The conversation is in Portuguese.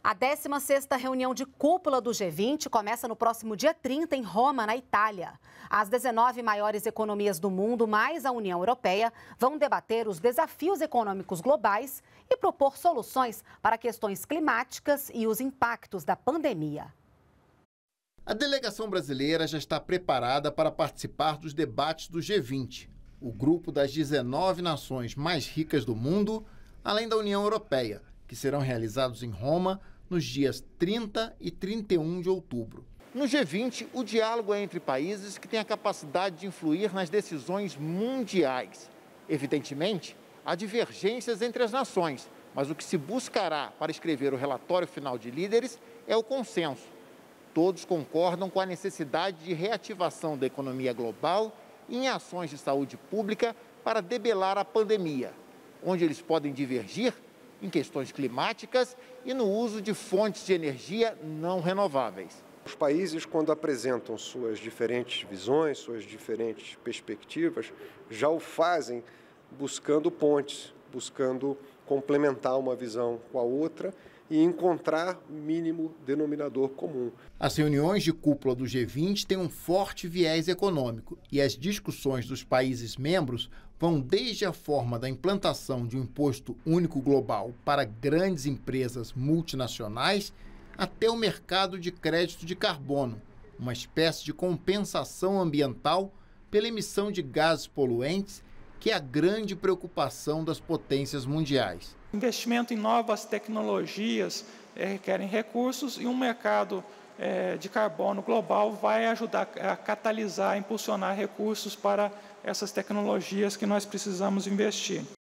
A 16ª reunião de cúpula do G20 começa no próximo dia 30 em Roma, na Itália. As 19 maiores economias do mundo, mais a União Europeia, vão debater os desafios econômicos globais e propor soluções para questões climáticas e os impactos da pandemia. A delegação brasileira já está preparada para participar dos debates do G20, o grupo das 19 nações mais ricas do mundo, além da União Europeia, que serão realizados em Roma nos dias 30 e 31 de outubro. No G20, o diálogo é entre países que têm a capacidade de influir nas decisões mundiais. Evidentemente, há divergências entre as nações, mas o que se buscará para escrever o relatório final de líderes é o consenso. Todos concordam com a necessidade de reativação da economia global e em ações de saúde pública para debelar a pandemia. Onde eles podem divergir? Em questões climáticas e no uso de fontes de energia não renováveis. Os países, quando apresentam suas diferentes visões, suas diferentes perspectivas, já o fazem buscando pontes, buscando complementar uma visão com a outra e encontrar o mínimo denominador comum. As reuniões de cúpula do G20 têm um forte viés econômico e as discussões dos países membros vão desde a forma da implantação de um imposto único global para grandes empresas multinacionais até o mercado de crédito de carbono, uma espécie de compensação ambiental pela emissão de gases poluentes, que é a grande preocupação das potências mundiais. Investimento em novas tecnologias requerem recursos e um mercado de carbono global vai ajudar a catalisar, impulsionar recursos para essas tecnologias que nós precisamos investir.